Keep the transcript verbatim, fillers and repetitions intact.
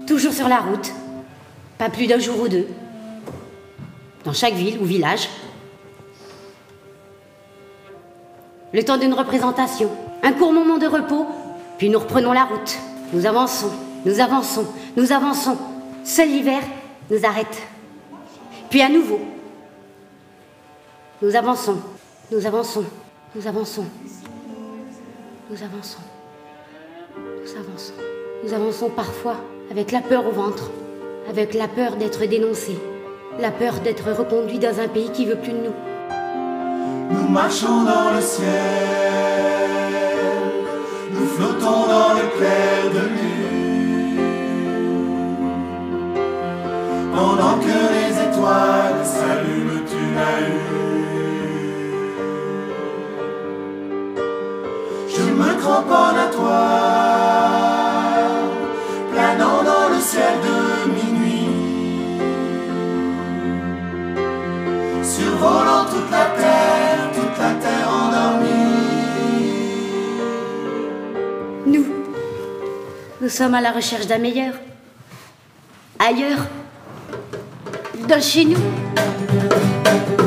toujours sur la route, pas plus d'un jour ou deux, dans chaque ville ou village. Le temps d'une représentation, un court moment de repos, puis nous reprenons la route. Nous avançons, nous avançons, nous avançons. Seul l'hiver nous arrête. Puis à nouveau, nous avançons, nous avançons, nous avançons, nous avançons, nous avançons. Nous avançons parfois avec la peur au ventre, avec la peur d'être dénoncé, la peur d'être reconduit dans un pays qui veut plus de nous. Nous marchons dans le ciel, nous flottons dans le clair de lune, pendant que les étoiles s'allument une à une. Je me cramponne à toi, planant dans le ciel de minuit, survolant toute la terre, toute la terre endormie. Nous, nous sommes à la recherche d'un meilleur, ailleurs, d'un chez nous.